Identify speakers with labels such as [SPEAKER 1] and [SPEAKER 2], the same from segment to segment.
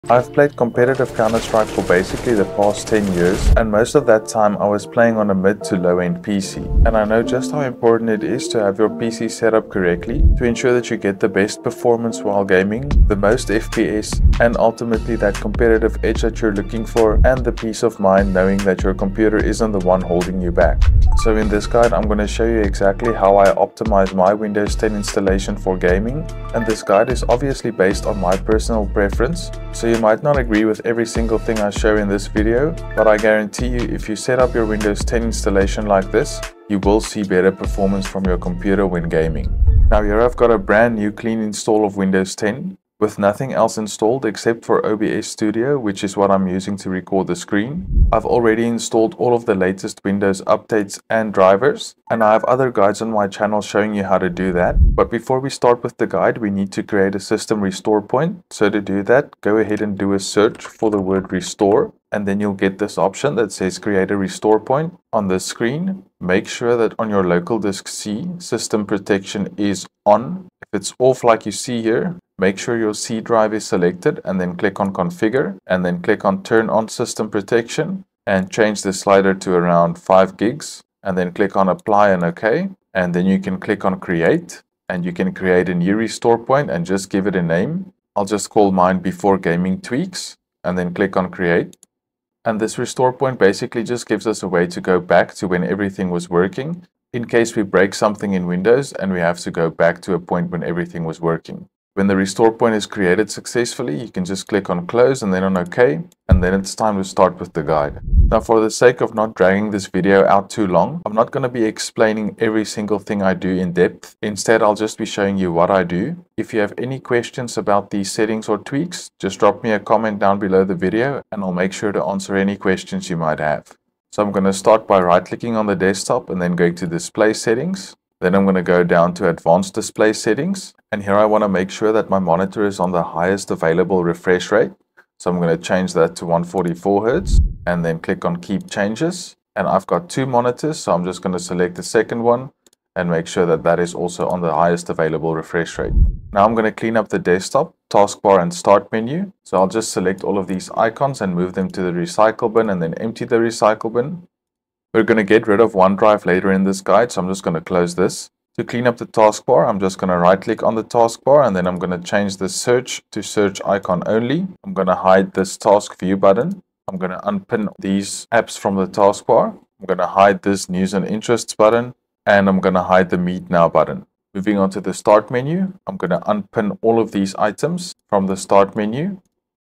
[SPEAKER 1] I've played competitive Counter-Strike for basically the past 10 years, and most of that time I was playing on a mid to low-end PC. And I know just how important it is to have your PC set up correctly to ensure that you get the best performance while gaming, the most FPS, and ultimately that competitive edge that you're looking for, and the peace of mind knowing that your computer isn't the one holding you back. So in this guide, I'm going to show you exactly how I optimize my Windows 10 installation for gaming, and this guide is obviously based on my personal preference, so you might not agree with every single thing I show in this video, but I guarantee you if you set up your Windows 10 installation like this, you will see better performance from your computer when gaming. Now here I've got a brand new clean install of Windows 10 with nothing else installed except for OBS Studio, which is what I'm using to record the screen. I've already installed all of the latest Windows updates and drivers, and I have other guides on my channel showing you how to do that. But before we start with the guide, we need to create a system restore point. So to do that, go ahead and do a search for the word restore, and then you'll get this option that says create a restore point on the screen. Make sure that on your local disk C, system protection is on. If it's off like you see here, make sure your C drive is selected and then click on configure and then click on turn on system protection and change the slider to around 5 gigs and then click on apply and OK, and then you can click on create and you can create a new restore point and just give it a name. I'll just call mine before gaming tweaks and then click on create. And this restore point basically just gives us a way to go back to when everything was working in case we break something in Windows and we have to go back to a point when everything was working. When the restore point is created successfully, you can just click on close and then on OK, and then it's time to start with the guide. Now for the sake of not dragging this video out too long, I'm not going to be explaining every single thing I do in depth. Instead, I'll just be showing you what I do. If you have any questions about these settings or tweaks, just drop me a comment down below the video and I'll make sure to answer any questions you might have. So I'm going to start by right-clicking on the desktop and then going to display settings. Then I'm going to go down to advanced display settings, and here I want to make sure that my monitor is on the highest available refresh rate. So I'm going to change that to 144 Hz and then click on keep changes. And I've got two monitors, so I'm just going to select the second one and make sure that that is also on the highest available refresh rate. Now I'm going to clean up the desktop, taskbar and start menu. So I'll just select all of these icons and move them to the recycle bin and then empty the recycle bin. We're going to get rid of OneDrive later in this guide, so I'm just going to close this. To clean up the taskbar, I'm just going to right click on the taskbar and then I'm going to change the search to search icon only. I'm going to hide this task view button. I'm going to unpin these apps from the taskbar. I'm going to hide this news and interests button, and I'm going to hide the meet now button. Moving on to the start menu, I'm going to unpin all of these items from the start menu.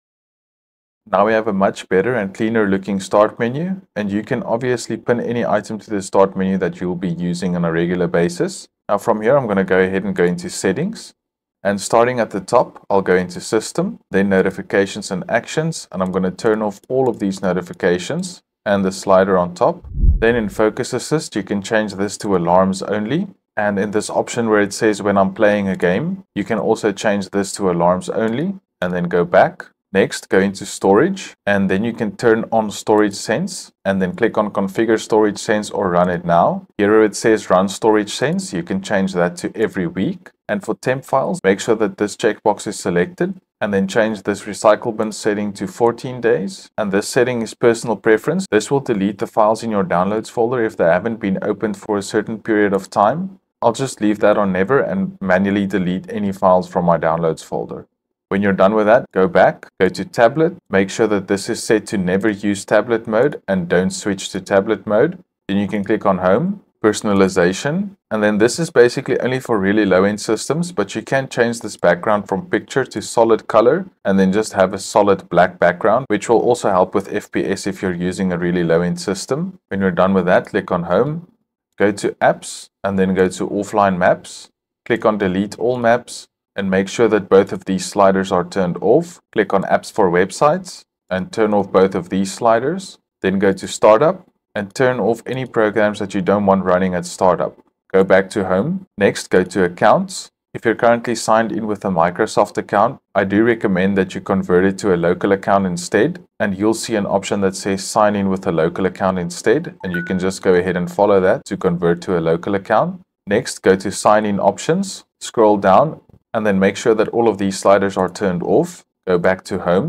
[SPEAKER 1] Now we have a much better and cleaner looking start menu, and you can obviously pin any item to the start menu that you'll be using on a regular basis. Now from here I'm going to go ahead and go into settings, and starting at the top I'll go into system, then notifications and actions, and I'm going to turn off all of these notifications and the slider on top. Then in focus assist you can change this to alarms only, and in this option where it says when I'm playing a game, you can also change this to alarms only and then go back. Next, go into storage, and then you can turn on storage sense and then click on configure storage sense or run it now. Here where it says run storage sense, you can change that to every week. And for temp files, make sure that this checkbox is selected and then change this recycle bin setting to 14 days. And this setting is personal preference. This will delete the files in your downloads folder if they haven't been opened for a certain period of time. I'll just leave that on never and manually delete any files from my downloads folder. When you're done with that, go back, go to tablet, make sure that this is set to never use tablet mode and don't switch to tablet mode. Then you can click on home, personalization, and then this is basically only for really low-end systems, but you can change this background from picture to solid color and then just have a solid black background, which will also help with FPS if you're using a really low-end system. When you're done with that, click on home, go to apps, and then go to offline maps, click on delete all maps, and make sure that both of these sliders are turned off. Click on apps for websites and turn off both of these sliders. Then go to startup and turn off any programs that you don't want running at startup. Go back to home. Next, go to accounts. If you're currently signed in with a Microsoft account, I do recommend that you convert it to a local account instead, and you'll see an option that says sign in with a local account instead, and you can just go ahead and follow that to convert to a local account. Next, go to sign in options, scroll down, and then make sure that all of these sliders are turned off. Go back to home,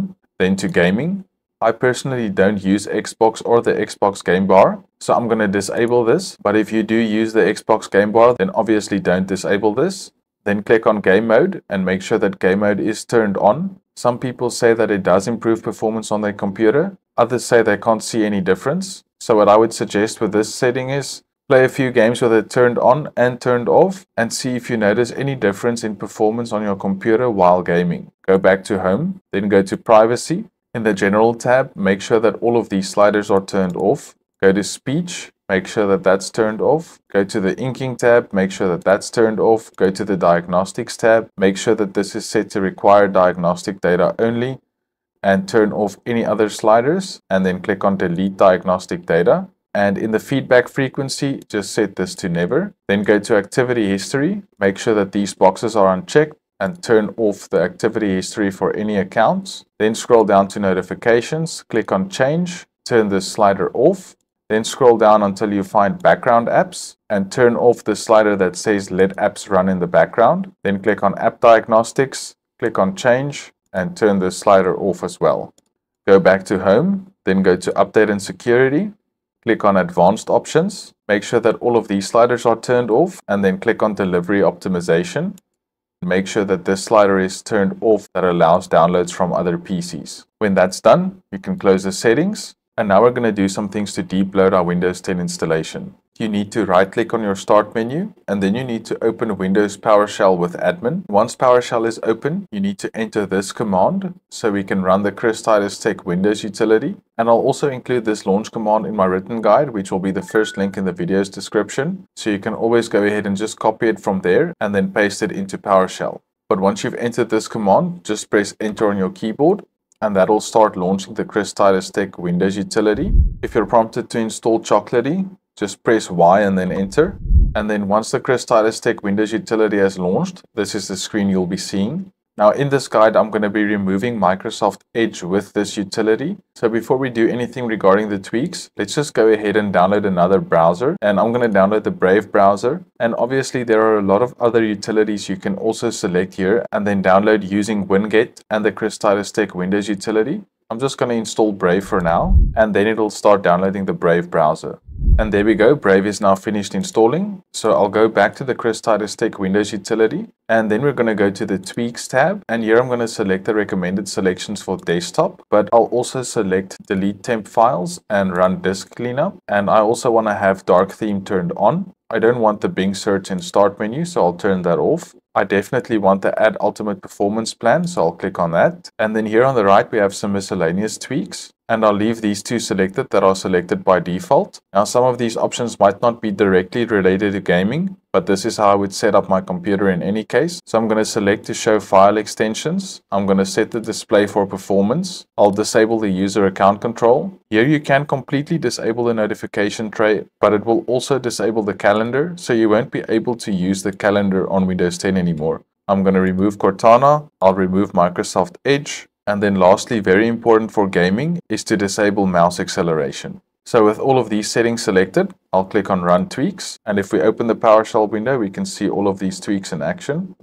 [SPEAKER 1] then to gaming. I personally don't use Xbox or the Xbox game bar, so I'm going to disable this. But if you do use the Xbox game bar, then obviously don't disable this. Then click on game mode and make sure that game mode is turned on. Some people say that it does improve performance on their computer. Others say they can't see any difference. So what I would suggest with this setting is play a few games with it turned on and turned off and see if you notice any difference in performance on your computer while gaming. Go back to home, then go to privacy. In the general tab, make sure that all of these sliders are turned off. Go to speech, make sure that that's turned off. Go to the inking tab, make sure that that's turned off. Go to the diagnostics tab, make sure that this is set to require diagnostic data only, and turn off any other sliders, and then click on delete diagnostic data. And in the feedback frequency, just set this to never. Then go to activity history, make sure that these boxes are unchecked, and turn off the activity history for any accounts. Then scroll down to notifications, click on change, turn this slider off. Then scroll down until you find background apps and turn off the slider that says let apps run in the background. Then click on app diagnostics, click on change and turn this slider off as well. Go back to home, then go to update and security. Click on advanced options. Make sure that all of these sliders are turned off and then click on delivery optimization. Make sure that this slider is turned off that allows downloads from other PCs. When that's done, you can close the settings. And now we're going to do some things to deep load our Windows 10 installation. You need to right click on your start menu and then you need to open Windows PowerShell with admin. Once PowerShell is open, you need to enter this command so we can run the Chris Titus Tech Windows utility. And I'll also include this launch command in my written guide, which will be the first link in the video's description. So you can always go ahead and just copy it from there and then paste it into PowerShell. But once you've entered this command, just press enter on your keyboard. And that'll start launching the Chris Titus Tech Windows utility. If you're prompted to install Chocolatey, just press Y and then enter. And then once the Chris Titus Tech Windows utility has launched, this is the screen you'll be seeing. Now in this guide, I'm going to be removing Microsoft Edge with this utility. So before we do anything regarding the tweaks, let's just go ahead and download another browser. And I'm going to download the Brave browser. And obviously there are a lot of other utilities you can also select here and then download using Winget and the Chris Titus Tech Windows utility. I'm just going to install Brave for now, and then it'll start downloading the Brave browser. And there we go, Brave is now finished installing. So I'll go back to the Chris Titus Tech Windows utility, and then we're going to go to the Tweaks tab. And here I'm going to select the recommended selections for desktop, but I'll also select delete temp files and run disk cleanup. And I also want to have dark theme turned on. I don't want the Bing search and start menu, so I'll turn that off. I definitely want the Add Ultimate Performance plan, so I'll click on that. And then here on the right, we have some miscellaneous tweaks. And I'll leave these two selected that are selected by default. Now, some of these options might not be directly related to gaming, but this is how I would set up my computer in any case. So I'm going to select to show file extensions. I'm going to set the display for performance. I'll disable the user account control. Here you can completely disable the notification tray, but it will also disable the calendar, so you won't be able to use the calendar on Windows 10 anymore. I'm going to remove Cortana. I'll remove Microsoft Edge. And then lastly, very important for gaming, is to disable mouse acceleration. So with all of these settings selected, I'll click on Run Tweaks. And if we open the PowerShell window, we can see all of these tweaks in action.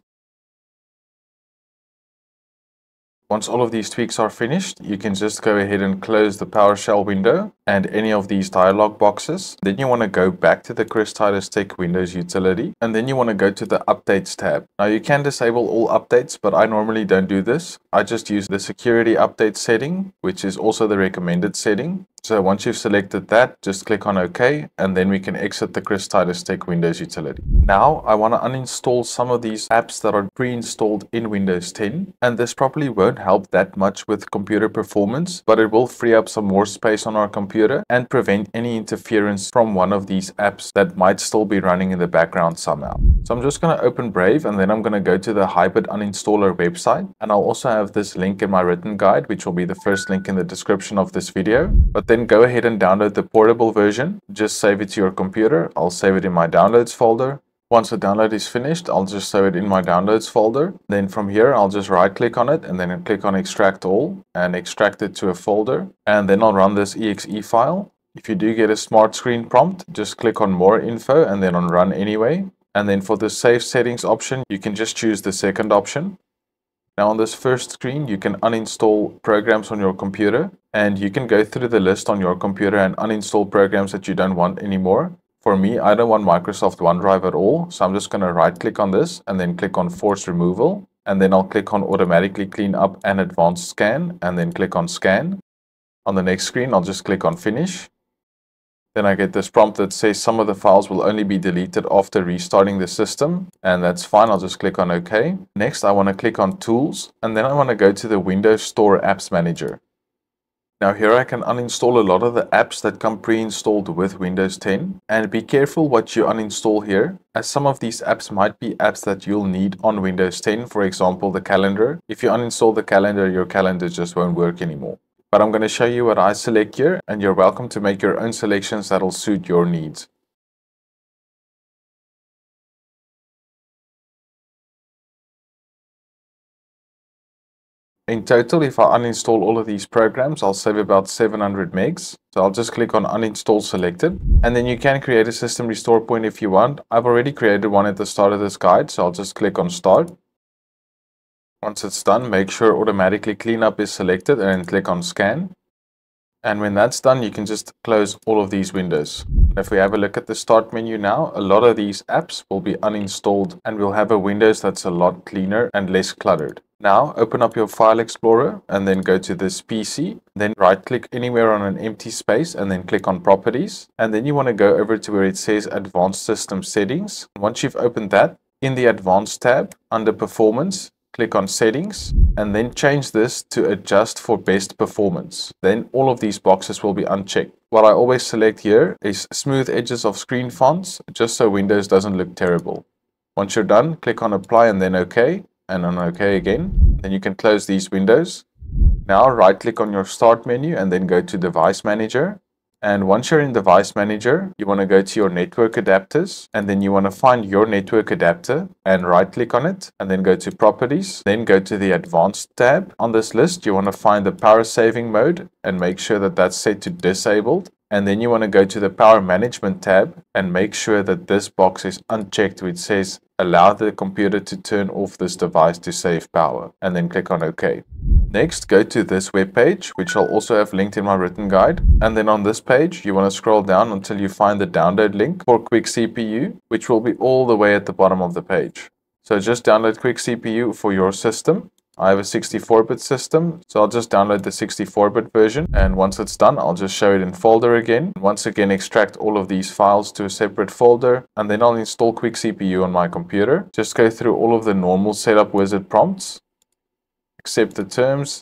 [SPEAKER 1] Once all of these tweaks are finished, you can just go ahead and close the PowerShell window and any of these dialog boxes. Then you want to go back to the Chris Titus Tech Windows utility, and then you want to go to the Updates tab. Now you can disable all updates, but I normally don't do this. I just use the security update setting, which is also the recommended setting. So once you've selected that, just click on OK, and then we can exit the Chris Titus Tech Windows utility. Now I want to uninstall some of these apps that are pre-installed in Windows 10, and this probably won't help that much with computer performance, but it will free up some more space on our computer and prevent any interference from one of these apps that might still be running in the background somehow. So I'm just going to open Brave, and then I'm going to go to the Hybrid Uninstaller website, and I'll also have this link in my written guide, which will be the first link in the description of this video. But then go ahead and download the portable version. Just save it to your computer. I'll save it in my downloads folder. Once the download is finished, I'll just save it in my downloads folder. Then from here, I'll just right click on it and then click on extract all and extract it to a folder. And then I'll run this exe file. If you do get a smart screen prompt, just click on more info and then on run anyway. And then for the save settings option, you can just choose the second option. Now on this first screen, you can uninstall programs on your computer, and you can go through the list on your computer and uninstall programs that you don't want anymore. For me, I don't want Microsoft OneDrive at all, so I'm just going to right click on this and then click on Force Removal, and then I'll click on Automatically Clean Up and Advanced Scan, and then click on Scan. On the next screen, I'll just click on Finish. Then I get this prompt that says some of the files will only be deleted after restarting the system, and that's fine. I'll just click on OK. Next, I want to click on Tools, and then I want to go to the Windows Store Apps Manager. Now here I can uninstall a lot of the apps that come pre-installed with Windows 10, and be careful what you uninstall here, as some of these apps might be apps that you'll need on Windows 10, for example the calendar. If you uninstall the calendar, your calendar just won't work anymore. But I'm going to show you what I select here, and you're welcome to make your own selections that'll suit your needs. In total, if I uninstall all of these programs, I'll save about 700 megs. So I'll just click on Uninstall Selected. And then you can create a system restore point if you want. I've already created one at the start of this guide, so I'll just click on Start. Once it's done, make sure Automatically Clean Up is selected and then click on Scan. And when that's done, you can just close all of these windows. If we have a look at the Start menu now, a lot of these apps will be uninstalled and we'll have a Windows that's a lot cleaner and less cluttered. Now open up your File Explorer and then go to this PC, then right click anywhere on an empty space and then click on Properties, and then you want to go over to where it says Advanced System Settings. Once you've opened that, in the Advanced tab under Performance, click on Settings and then change this to Adjust for Best Performance. Then all of these boxes will be unchecked. What I always select here is Smooth Edges of Screen Fonts, just so Windows doesn't look terrible. Once you're done, click on Apply and then OK, and on OK again. Then you can close these windows. Now right click on your Start menu and then go to Device Manager. And once you're in Device Manager, you want to go to your network adapters, and then you want to find your network adapter and right click on it and then go to Properties, then go to the Advanced tab. On this list, you want to find the power saving mode and make sure that that's set to disabled. And then you want to go to the Power Management tab and make sure that this box is unchecked which says allow the computer to turn off this device to save power, and then click on OK. Next, go to this web page, which I'll also have linked in my written guide. And then on this page, you want to scroll down until you find the download link for Quick CPU, which will be all the way at the bottom of the page. So just download Quick CPU for your system. I have a 64-bit system, so I'll just download the 64-bit version. And once it's done, I'll just show it in folder again. Once again, extract all of these files to a separate folder, and then I'll install Quick CPU on my computer. Just go through all of the normal setup wizard prompts. Accept the terms,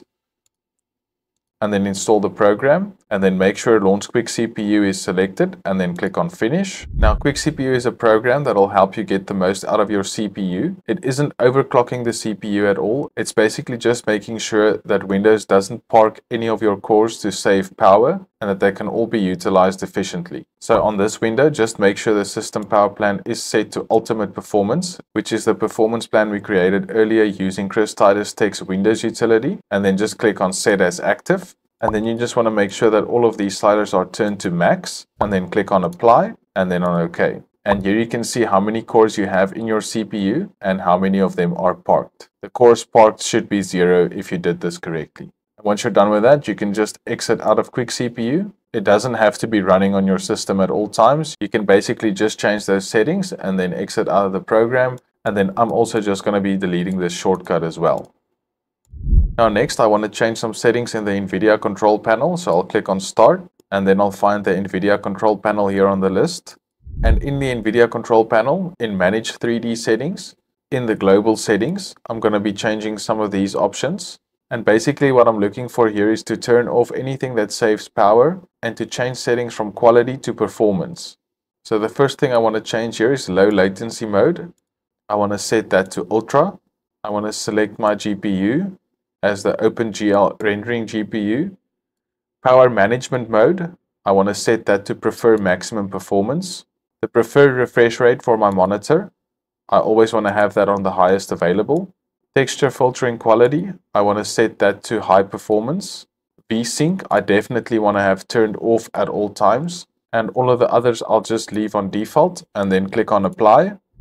[SPEAKER 1] and then install the program, and then make sure Launch Quick CPU is selected, and then click on Finish. Now, Quick CPU is a program that will help you get the most out of your CPU. It isn't overclocking the CPU at all. It's basically just making sure that Windows doesn't park any of your cores to save power, and that they can all be utilized efficiently. So on this window, just make sure the system power plan is set to Ultimate Performance, which is the performance plan we created earlier using Chris Titus Tech's Windows utility, and then just click on Set as Active. And then you just want to make sure that all of these sliders are turned to max, and then click on Apply and then on OK. And here you can see how many cores you have in your CPU and how many of them are parked. The cores parked should be 0 if you did this correctly. Once you're done with that, you can just exit out of Quick CPU. It doesn't have to be running on your system at all times. You can basically just change those settings and then exit out of the program. And then I'm also just going to be deleting this shortcut as well. Now next, I want to change some settings in the NVIDIA control panel. So I'll click on Start, and then I'll find the NVIDIA control panel here on the list. And in the NVIDIA control panel, in Manage 3D Settings, in the Global Settings, I'm going to be changing some of these options. And basically what I'm looking for here is to turn off anything that saves power and to change settings from quality to performance. So the first thing I want to change here is low latency mode. I want to set that to Ultra. I want to select my GPU as the OpenGL rendering GPU. Power management mode, I want to set that to prefer maximum performance. The preferred refresh rate for my monitor, I always want to have that on the highest available. Texture filtering quality, I want to set that to high performance. VSync, I definitely want to have turned off at all times. And all of the others I'll just leave on default and then click on Apply.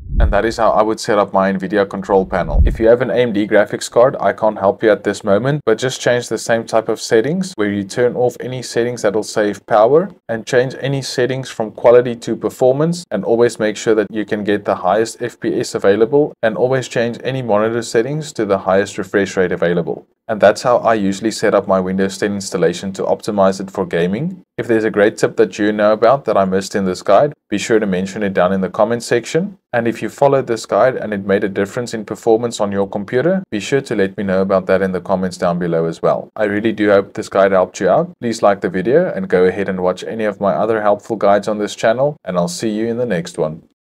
[SPEAKER 1] And that is how I would set up my NVIDIA control panel. If you have an AMD graphics card, I can't help you at this moment, but just change the same type of settings where you turn off any settings that will save power and change any settings from quality to performance, and always make sure that you can get the highest FPS available, and always change any monitor settings to the highest refresh rate available. And that's how I usually set up my Windows 10 installation to optimize it for gaming. If there's a great tip that you know about that I missed in this guide, be sure to mention it down in the comments section. And if you followed this guide and it made a difference in performance on your computer, be sure to let me know about that in the comments down below as well. I really do hope this guide helped you out. Please like the video and go ahead and watch any of my other helpful guides on this channel, and I'll see you in the next one.